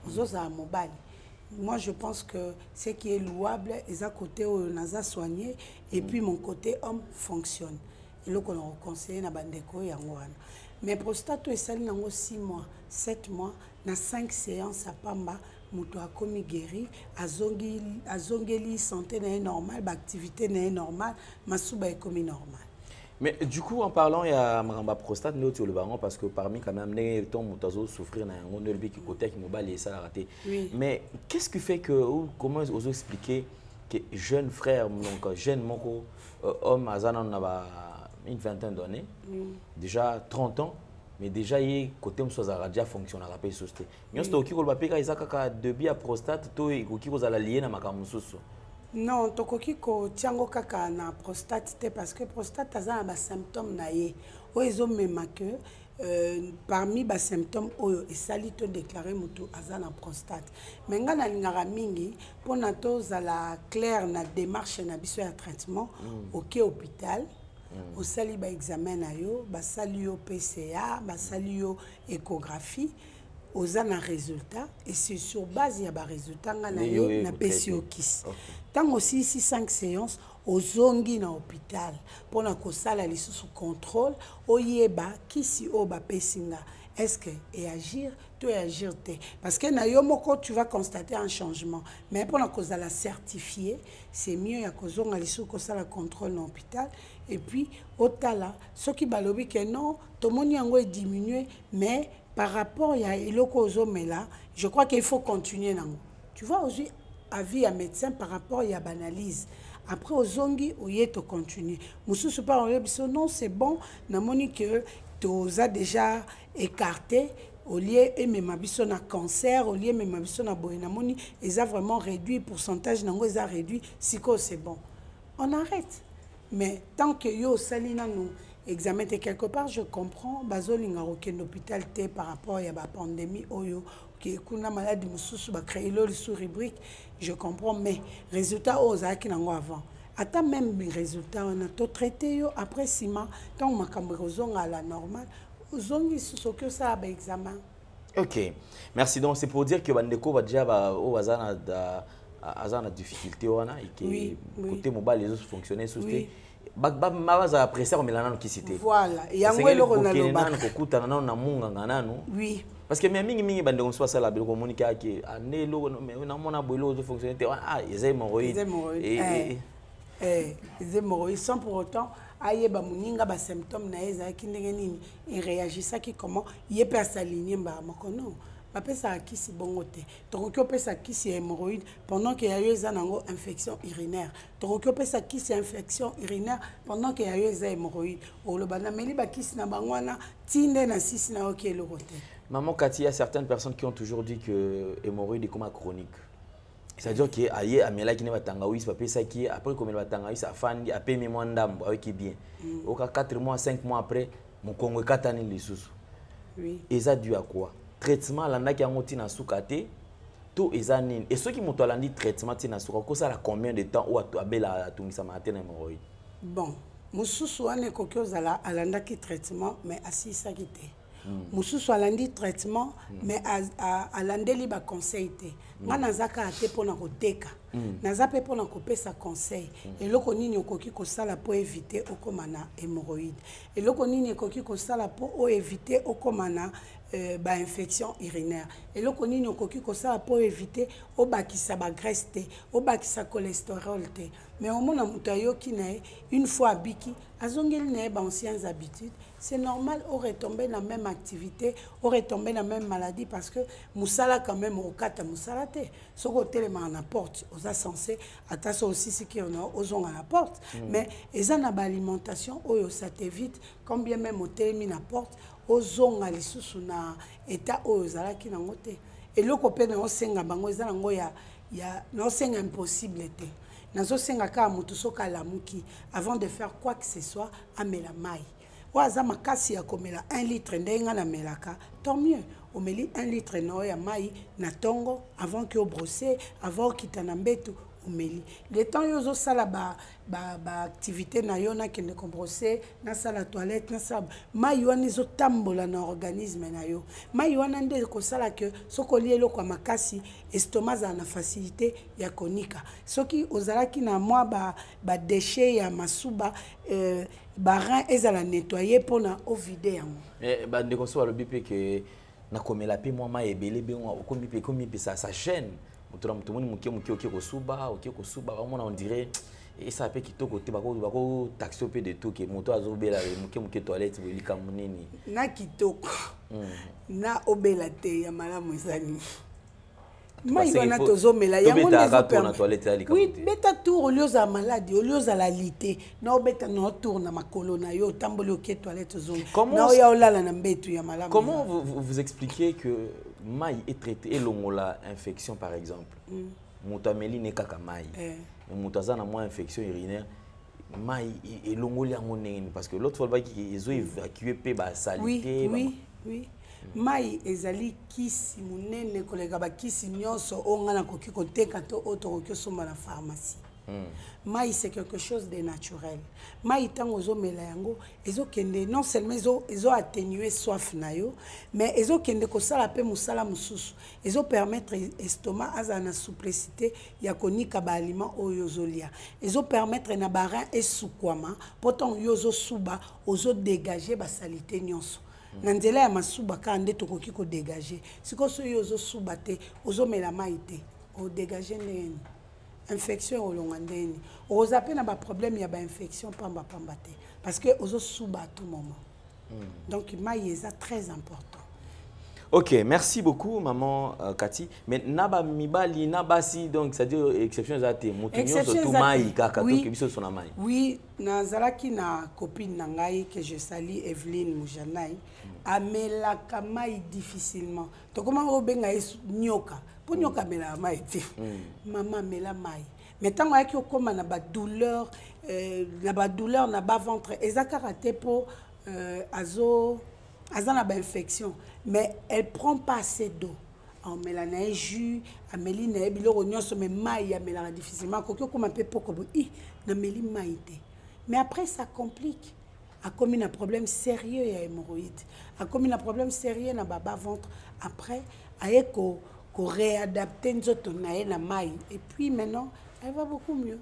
A: Moi, je pense que ce qui est louable, c'est à côté où on a soigné et puis mon côté homme fonctionne. Et là, on a conseillé na bandeko yangwana. Mais prostate est sali nango six mois, sept mois, na cinq séances à Pamba, muto a komi guéri, azongi azongeli santé n'est normal, activité n'est normal, masuba est komi normal.
B: Mais du coup, en parlant, il y a Maramba prostate, nous le baron parce que parmi quand même les temps où souffrir dans un monde qui côté qui m'a et ça a raté. Mais qu'est-ce qui fait que ou comment vous expliquer que jeune frère donc jeune mon homme Azana on a une vingtaine d'années, déjà trente ans, mais déjà il côté me soit déjà fonctionne à la paix société. Nous c'est qui qu'on va payer ça kaka début à prostate toi et qui vous allez lier na makamususu.
A: Non, tokoki ko tiango kaka na prostate te parce que prostate a ba symptômes na ye. O ezo mema que euh, parmi ba symptômes oyo esali to déclarer mutu azana prostate. Menga na lingara mingi pona to la clair na démarche na biso ya traitement mm. au hôpital. Mm. Au sali ba examen na yo, ba sali yo P C A, ba sali yo échographie. Aux un résultat et c'est sur base il y a des résultats on a na pesi okis tant aussi ici cinq séances aux zongi na hôpital pour na kosala lisusu contrôle oyeba kisi o ba pesinga est-ce que et agir tu et agir te parce que na yo moko tu vas constater un changement mais pour la cause de la certifier c'est mieux à cause on a les sous ça la contrôle dans l'hôpital et puis au tala ceux qui balobi que non tout le monde yango est diminué mais par rapport il y a iloko mais là je crois qu'il faut continuer nango tu vois aujourd'hui avis à médecin par rapport il y a banalise après aux zongi au yeto continue mususu pas on non c'est bon namoni que tu as déjà écarté au lieu et même abisso na cancer au lieu même abisso na boenamoni ils a vraiment réduit pourcentage nango ils a réduit siko c'est bon on arrête mais tant que yo salina nous examen quelque part je comprends bazolinga aucun hôpital té par rapport à la pandémie oyo qui kuna maladie mususu ba créer le sous rubrique je comprends mais résultat aux aki nango avant attends même les résultats on a tout traité yo après sima tant makambo ozonga à la normale ozongi sous que ça ba examen.
B: OK. Merci donc c'est pour dire que bandeko ba déjà ba o bazana da azana difficulté wana et que côté mobile les autres fonctionner sous ba ba mabaza après ça on melana qui cité.
A: Voilà, et yango le ronaldo ba
B: ko kuta na na munga nganano.
A: Oui.
B: Parce que mais mingi mingi bandeko soit ça la belle communiquer que anelo mais on a mona boilo de fonctionner ah ils aiment hémorroïdes.
A: Et eh les hémorroïdes sans pour autant ayeba muninga ba symptômes na eza ki ndenge nini et réagissait qui comment il peut s'aligner ba makono ba pesa kisi bongo te donc ko pesa kisi hémorroïde pendant qu'il y a eu eza nango infection urinaire donc ko pesa kisi infection urinaire pendant qu'il y a eu eza hémorroïde o lo bana meli ba kisi na bangwana tinde na sisi na OK le côté.
B: Maman Cathy, il y a certaines personnes qui ont toujours dit que hémorroïde est comme chronique. C'est-à-dire que aye amela qui ne va tangaouis papier ça qui après comme il va tangaouis ça fandi a payé moi ndambo avec qui bien au cas quatre mois cinq mois après mon Congo katani les sous.
A: Oui.
B: Et ça dû à quoi? Traitement landa qui a monté na soukate tout ezanine et ceux qui m'ont dit traitement tina souka ça la combien de temps ou à bela tungisa matin hémorroïde.
A: Bon, mususu ane kokiozala alanda ki traitement mais assis ça qui était. Mususu alandi traitement mais alandeli ba conseil te nga nazaka ate pona koteka naza pe pona kopesa conseil eloko nini okoki kosala po éviter okomana hémorroïde eloko nini okoki kosala po o éviter okomana Euh, ba infection urinaire et le konini okoki ko ça pour éviter o bakisa ba graisse te o bakisa cholestérol te mais au mona mutayo ki na une fois biki azongeli na ba anciennes habitudes c'est normal au retomber dans la même activité au retomber dans la même maladie parce que musala quand même au kata musala te ce côté les man apporte aux censé attention aussi ce qui on a aux on apporte mais ils en ba alimentation oyo ça t'évite combien même au termine apporte ozonga lisusu na état oyo zalaki nango te eloko pe na osenga bango eza nango ya ya na osenga impossible te nazo senga ka mutu soka lamuki avant de faire quoi que ce soit amela mai waza makasi ya komela un litre ndenga na melaka tant mieux omeli un litre no ya mai na tongo avant que brosser avant kitana mbetu omeli le temps yozo sala ba ba ba activité na yo na kende ko brosser na sala toilette na sala mai wana zo tambola na organisme na yo mai wana nde ko sala que soko lielo kwa makasi estomac za na facilité ya konika soki ozalaki na mwa ba ba déchets ya masuba euh, ba rein ezala nettoyer pona o vider yango
B: eh ba ndeko so alobi pe que na komela pe mwa mai ebele be o komi pe komi pe ça ça chaîne mutura mutumuni muke muke oke kosuba oke kosuba vraiment on dirait et ça peut kitoko te bako bako taxi pe de tout que moto azobela muke muke toilette bolika munini
A: na kitoko na obela te ya malamu ezani mai wana tozomela yango
B: na toilette ali
A: oui beta tour au lieu za maladie au lieu za la lité na obeta no tour na makolo na yo tamboli oke toilette zo na oya olala na mbetu ya malamu.
B: Comment vous, vous, vous expliquez que mai est traité et longola infection par exemple mutameli ne kaka mai mais mutazana moins infection urinaire mai et longoli yango neni parce que l'autre fois qui ils ont évacué pe ba salité.
A: Oui oui oui mai ezali kisi munene kolega ba kisi nyonso onga na koki koteka to otokoki soma na pharmacie. Mai c'est quelque chose de naturel. Mai tango zo mela yango ezo kende non seulement ezo ezo atténuer soif na yo mais ezo kende ko sala pe musala mususu ezo permettre estomac azana souplicité ya konika ba aliment oyo zolia ezo permettre na barin esukwama pourtant yozo suba ozo dégager ba salité nyonso na nzela ya masuba ka nde tokoki ko dégager siko so yo zo suba te ozo mela mai te o dégager ndeni infection olonga ndeni oza pe na ba problème ya ba infection pamba pamba te parce que ozo suba à tout moment mm. donc mai est très important.
B: Ok, merci beaucoup, maman euh, Cathy. Mais naba mibali nabasi donc c'est-à-dire exception zate mutunyo surtout mai kaka to kebiso sona mai.
A: Oui, na zalaki na copine na ngai que je salue Evelyne Mujanai mm. amela kamai difficilement. To comment obenga nyoka. Pour nyoka mela mai te. Mm. Maman mela mai. Mais tant que okoma na ba douleur euh, na ba douleur na ba ventre ezakaraté pour euh, azo azana ba infection. Mais elle ne prend pas assez d'eau. En mélange jus, en méline, elle a mais maï, elle mélange difficilement. Quand on peut pas comme i, na méline maïté. Mais après ça complique. A comme un problème sérieux et hémorroïde. A comme un problème sérieux na baba ventre. Après, aye ko ko réadapter nzoto na na maï. Et puis maintenant, elle va beaucoup mieux.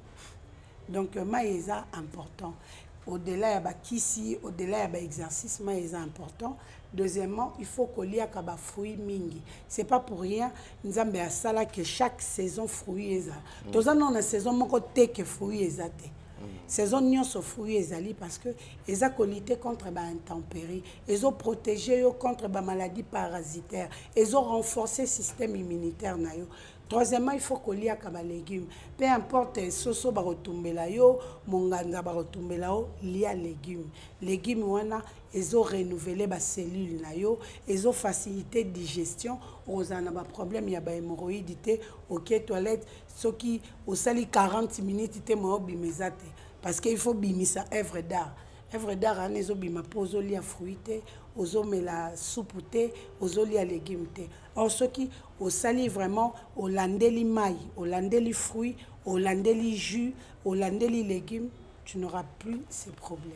A: Donc maï est important. Au-delà de kisi, au-delà de l'exercice, c'est important. Deuxièmement, il faut qu'on ait des fruits mingi. Ce n'est pas pour rien, nous avons dit que chaque saison fruits est là. Tous les ans, dans la saison, nous avons dit que fruits est là. Saison nous avons fruits est là parce que ils ont lutter contre les intempéries, ils ont protégé contre les maladies parasitaires, ils ont renforcé le système immunitaire. Troisièmement, il faut qu'on ait des légumes. Peu importe, soso ba retumbela yo, monganda ba retumbela yo, lia légumes. Légumes wana, ils ont renouvelé les cellules na yo, ils ont facilité la digestion. Ils ont un problème, il y a des hémorroïdes, ok toilette, ceux qui au sali quarante minutes, ils ont bimezate parce qu'il faut bimisa œuvre d'art. Œuvre d'art, ils ont bima pozo lia fruité, ils ont mis la soupe, ils ont lia légumes. Or ceux qui au sali vraiment au landeli maï, au landeli fruits, au landeli jus, au landeli légumes, tu n'auras plus ces problèmes.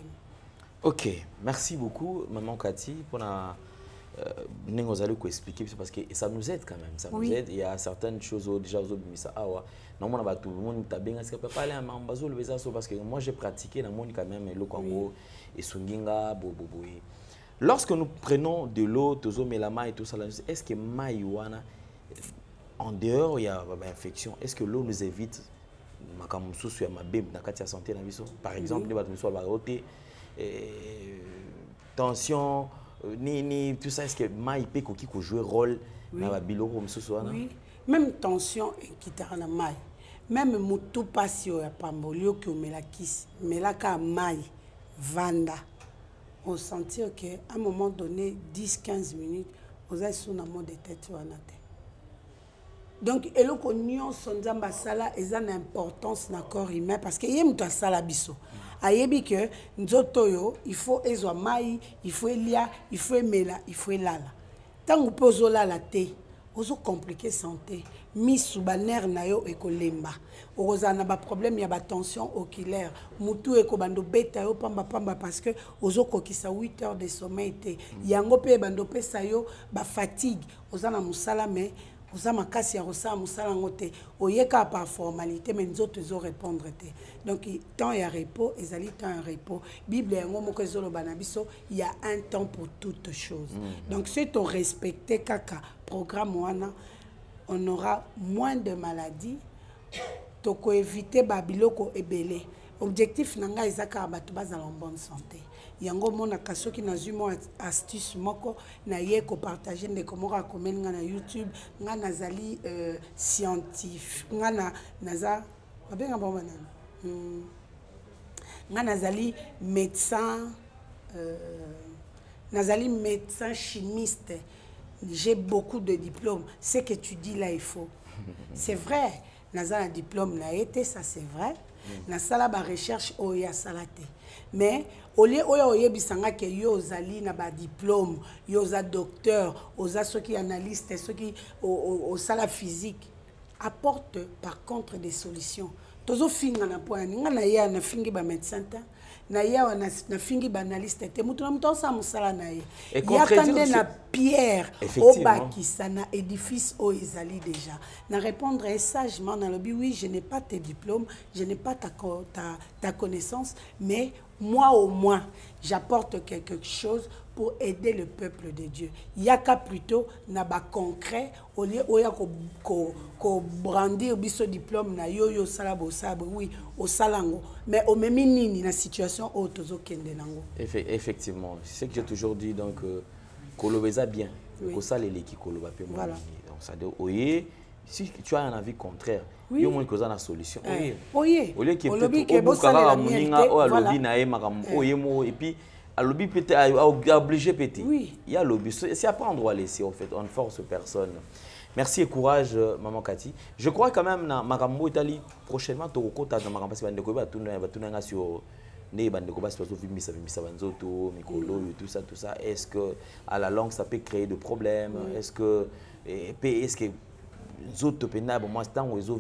B: Ok, merci beaucoup maman Cathy pour la nous allons expliquer parce que ça nous aide quand même, ça oui. nous aide. Il y a certaines choses déjà aux autres ça ah ouais. Non moi tout le monde t'a bien est-ce que peut pas aller à Mambazo le ça parce que moi j'ai pratiqué dans mon quand même le Congo et Sunginga boboboy. Lorsque nous prenons de l'eau, tozo melama et tout ça, est-ce que maïwana en dehors il y a une infection, est-ce que l'eau nous évite makamusu sur ma bim na katia santé na biso par exemple les battu sur la route tension ni ni tout ça est-ce que maï peut qui ko jouer rôle na ba biloko mususu wana
A: oui même tension qui t'a na maï même mutu pasio ya pambolio que melakis melaka maï vanda on sentir que à un moment donné dix à quinze minutes vous avez sous na mot de tête wana te. Donc eloko nyonso nzamba sala eza na importance na corps humain parce que yé mutu sala biso ayebi que nzoto yo il faut ezwa mai il faut elia il faut emela il faut elala tango pozo lala te ozo compliquer santé misu ba nerf na yo ekolemba okozana ba problème ya ba tension oculaire mutu eko bando beta yo pamba pamba parce que ozo kokisa huit heures de sommeil te yango pe bando pesa yo ba fatigue ozana musala mais Osama kasi ya rosa musala ngote oyeka par formalité mais nous autres zo répondre te. Donc temps ya repos ezali temps ya repos. Bible yango moko ezolo banabiso il y a un temps pour toutes choses. Mm-hmm. Donc si on respecte kaka programme wana on aura moins de maladies toko éviter babiloko ebele. Objectif nanga ezaka batu bazala en bonne santé. Yango mona kasoki na zumo astuce moko na ye ko partager ne komora komenga na YouTube nga nazali euh, scientifique nga na naza babenga bomba na hmm. nga nazali médecin euh, nazali médecin chimiste j'ai beaucoup de diplômes ce que tu dis là il faut c'est vrai naza un diplôme na été ça c'est vrai na sala ba recherche oya salate mais au lieu oya oyebisanga ke yo zali na ba diplôme yo za docteur oza ceux qui analysent ceux qui au sala physique apporte par contre des solutions tozo finga na point nga na ya na fingi ba médecin ta na ya na na fingi ba analyste te mutu na mutu sa musala na ye ya kande na pierre au bakisa na édifice o ezali déjà na répondre sagement na lobi oui je n'ai pas tes diplômes je n'ai pas ta ta, ta connaissance mais moi au moins, j'apporte quelque chose pour aider le peuple de Dieu. Il y a qu'à plutôt na ba concret au lieu où il y a ko brandir biso diplôme na yo yo sala bo sabre oui au salango mais au même nini na situation auto zo kende nango.
B: Effectivement, c'est ce que j'ai toujours dit donc kolobeza bien
A: oui.
B: Ko sala leki koloba pe moi.
A: Voilà.
B: Donc ça de oyer si tu as un avis contraire,
A: oui.
B: Il y a moins que ça na solution.
A: Oui. Oui.
B: Au lieu que peut-être au Bukara muninga o alobi na e makam oyemo et puis à lobby peut-être à obliger pété.
A: Oui.
B: Il y a lobby. C'est à pas un droit à laisser en fait. On ne force personne. Merci et courage, maman Cathy. Je crois quand même na makambo Italie prochainement to kota na makambo parce que ndeko ba tuna ba tuna sur ne bandeko ba sur vimisa vimisa banzoto mikolo tout ça tout ça. Est-ce que à la longue ça peut créer des problèmes? Oui. Est-ce que est-ce que zoto pena bon moi tant ozo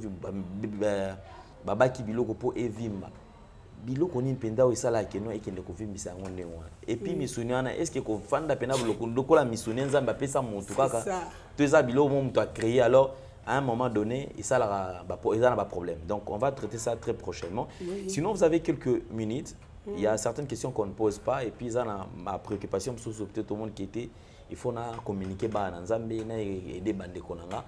B: baba ki biloko po evimba biloko ni penda o sala ke no ekende ko vimisa ngone wa et puis misuni ana est-ce que ko fanda pena biloko ndoko la misuni nzamba pesa mutu kaka tout ça biloko mo mutu a créé alors à un moment donné et ça la ba ba problème donc on va traiter ça très prochainement. Oui. Sinon vous avez quelques minutes. Il y a certaines questions qu'on ne pose pas et puis ça ma préoccupation sur peut-être tout le monde qui était il faut na communiquer ba na nzambe na aider bande konanga.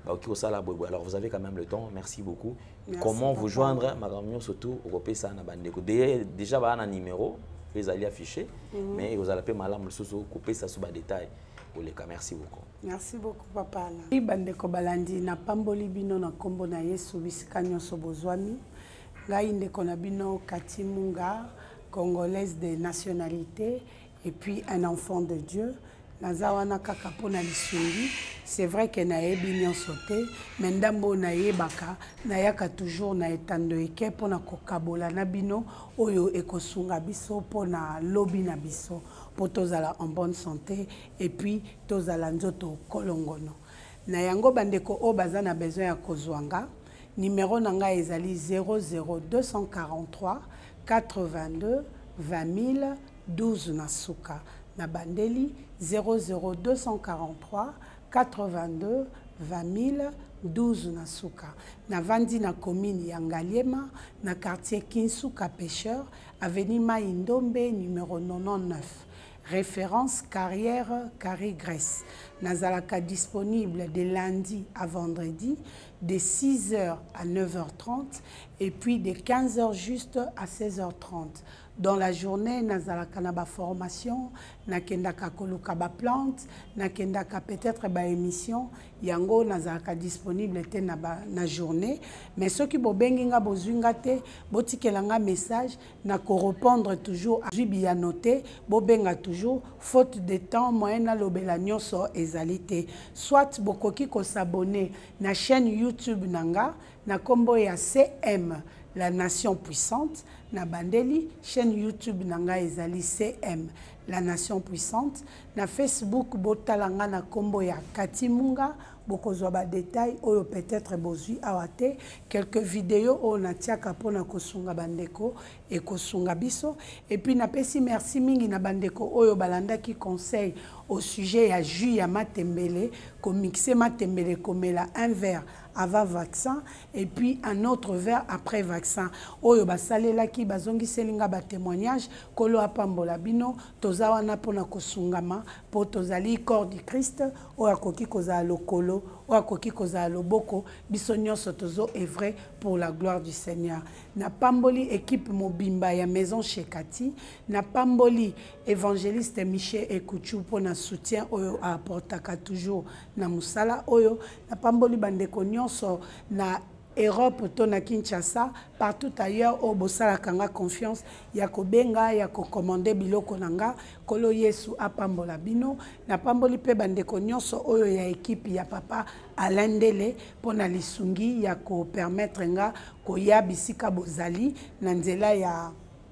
B: Alors vous avez quand même le temps, merci beaucoup. Merci. Comment vous joindre, Madame surtout au Europé ça na bandeko. Déjà bah un numéro, vous allez afficher, mm -hmm. mais vous allez appeler Madame le Soso, couper ça sous bas détail. Merci beaucoup.
A: Merci beaucoup papa. Oui bandeko balandi na pamboli bino na kombo na Yesu bisikanyo sobozwami. Ngai ndeko na bino Kati Munga, congolaise de nationalité et puis un enfant de Dieu. Nazawana kaka pona lisungi. C'est vrai que na yebi nyonso te, mais ndambo na yebaka na yaka toujours na etando eke pona kokabola na bino oyo ekosunga biso pona lobi na biso po tozala en bonne santé et puis tozala nzoto kolongono. Na yango bandeko o baza na besoin ya kozwanga numéro nanga ezali zéro zéro deux cent quarante-trois quatre-vingt-deux vingt mille douze na suka. Na bandeli zéro zéro deux cent quarante-trois quatre-vingt-deux vingt mille douze na suka. Na vandi na commune ya Ngaliema na quartier Kinsuka Pêcheur avenue Maïndombe numéro quatre-vingt-dix-neuf. Référence carrière Carré Grèce. Nazalaka disponible de lundi à vendredi de six heures à neuf heures trente et puis de quinze heures juste à seize heures trente. Dans la journée, nazalaka na ba formation, nakendaka koluka ba plante, nakendaka peut-être ba émission, yango nazalaka disponible te na ba na journée, mais ceux qui bo benginga bozwinga te, botikelanga message na ko répondre toujours à jubi ya noté, bo benga toujours faute de temps moyen na lobela nyonso ezalité. Soit bokoki ko s'abonner na chaîne YouTube nanga na kombo ya C M La Nation Puissante, na bandeli, chaîne YouTube nanga ezali C M, La Nation Puissante, na Facebook botalanga na kombo ya Kati Munga, bokozwa ba détail oyo peut-être bozui awate, quelques vidéos o na tiaka pona kosunga bandeko et kosunga biso, et puis na pesi merci mingi na bandeko oyo balanda ki conseil au sujet ya jus ya matembele, ko mixer matembele komela un verre avant vaccin et puis un autre verre après vaccin. Oyo basalela ki bazongi selinga ba témoignage kolo apambola bino tozawa na pona kosungama po tozali corps du Christ o akoki koza lokolo o akoki koza loboko biso nyonso tozo œuvrer pour la gloire du Seigneur. Na pamboli équipe mobimba ya maison chez Kati, na pamboli évangéliste Michel Ekuchu pona soutien oyo apportaka toujours na musala oyo, na pamboli bandeko nyonso na Europe to na Kinshasa partout ailleurs au bosala kanga confiance ya kobenga ya ko commander biloko nanga kolo Yesu apambola bino na pamboli pe bandeko nyonso oyo ya équipe ya papa Alandele pona lisungi ya ko permettre nga ko yabisika bozali na nzela ya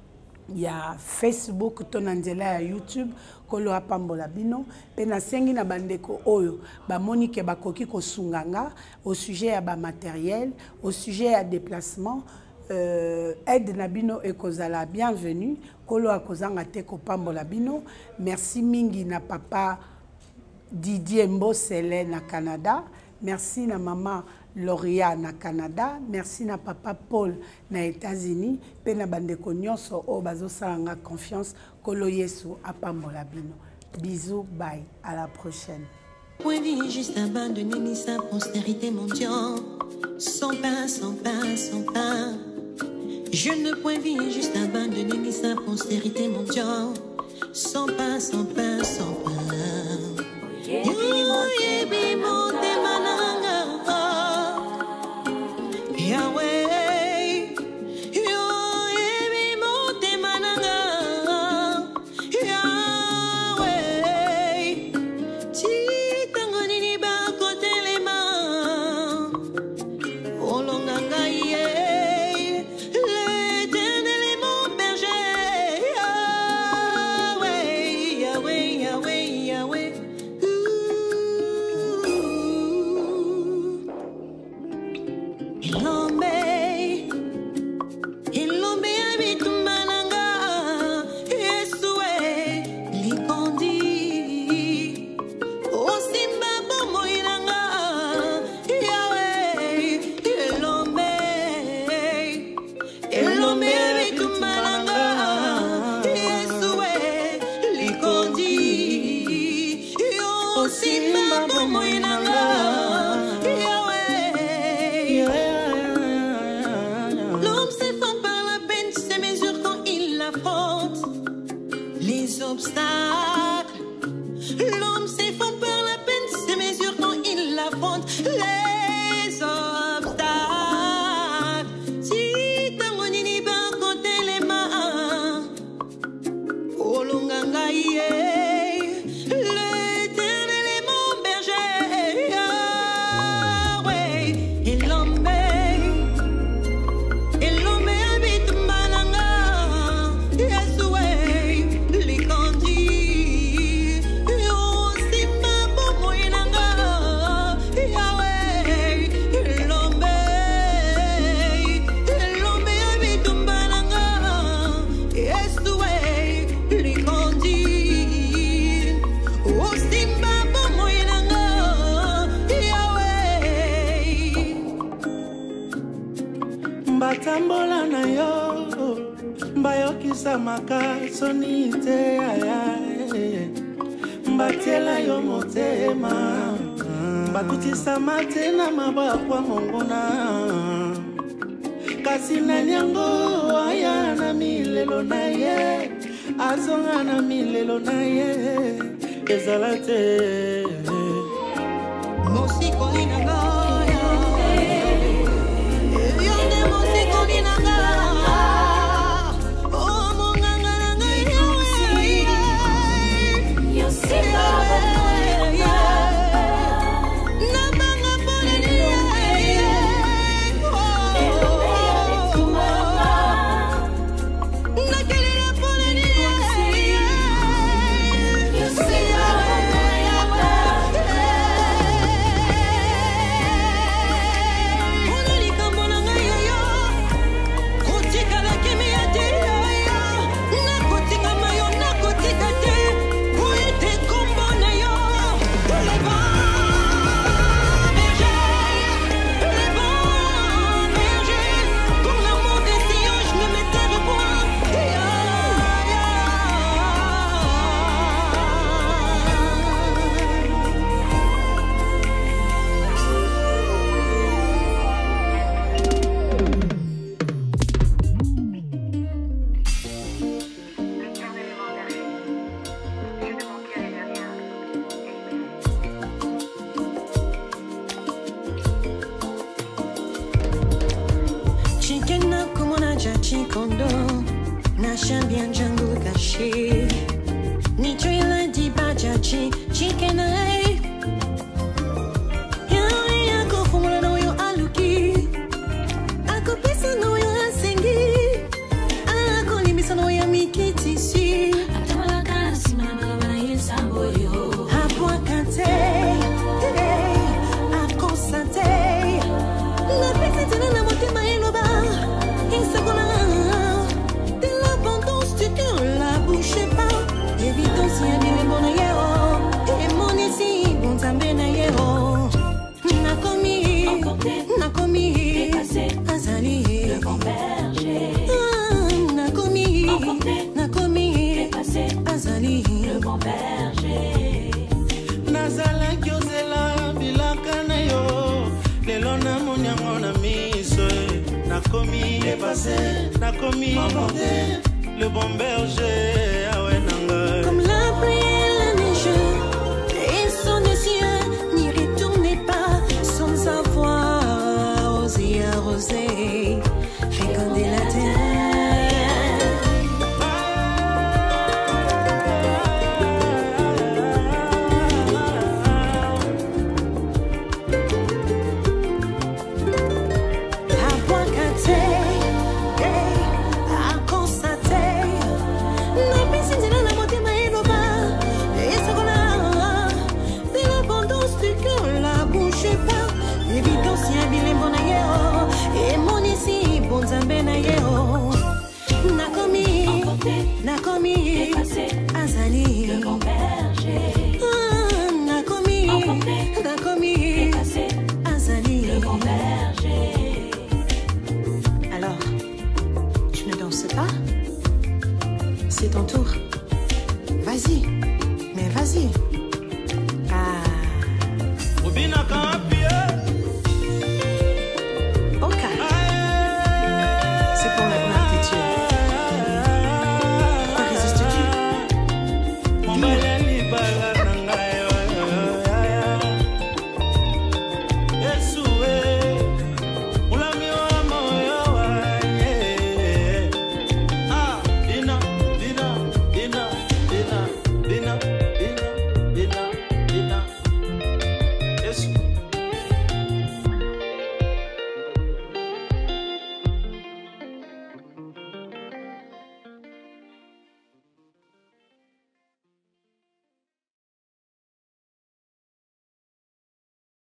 A: ya Facebook to na nzela ya YouTube kolo apambola bino pe na sengi na bandeko oyo ba monike bakoki kosunganga au sujet ya ba matériel au sujet ya déplacement euh, aide na bino ekozala bienvenue kolo akozanga te kopambola bino. Merci mingi na papa Didier Mbosele na Canada. Merci na maman Loria na Canada, merci na papa Paul na États-Unis, pe na bandeko nyonso o bazo salanga confiance kolo Yesu apambola bino. Bisous, bye, à la prochaine.
H: Point vie juste abandonné ni sa postérité mondiale. Sans pain, sans pain, sans pain. Je ne point vie juste abandonné ni sa postérité mondiale. Sans pain, sans pain, sans pain. Yahweh. L'homme s'effondre par la peine, se mesure quand il l'affronte les obstacles. L'homme s'effondre par la peine, se mesure quand il affronte les obstacles. Si t'amoni ba côté les mains, oh longangaïe.
I: Batambola na yo, mbayokisa makasoni te ayae, mbatela yo motema, bakutisa mate na mabakwa mongona, kasi na nyango aya na milelo na ye, azonga na milelo na ye, ezala te.
H: Mosiko inanga.
J: Chikondo, nasha bien jangu kashi. Ni trila di bajachi, chicken eye. Yawe yako fumula no yo aluki. Ako pesa no yo asengi. Ako limisa no yo mikiti si. Atamala kasi mama wana yesambo yo. Hapo akante, ako sante. La pesa tena na motema yeloba. Insagona. Évidence, y'a bien bon ailleurs. Et mon ici, bon t'amène ailleurs. N'a commis.
I: nakomi le bon berger awe nanga.
J: Comme la pluie et la neige, et sans désir, n'y retournez pas sans avoir osé arroser, féconder la terre. Nakomi, Azali, le bon berger. Ah, Nakomi, Nakomi, Azali, le bon berger. Alors, tu ne danses pas? C'est ton tour. Vas-y, mais vas-y. Ah.
I: Ubina kapi.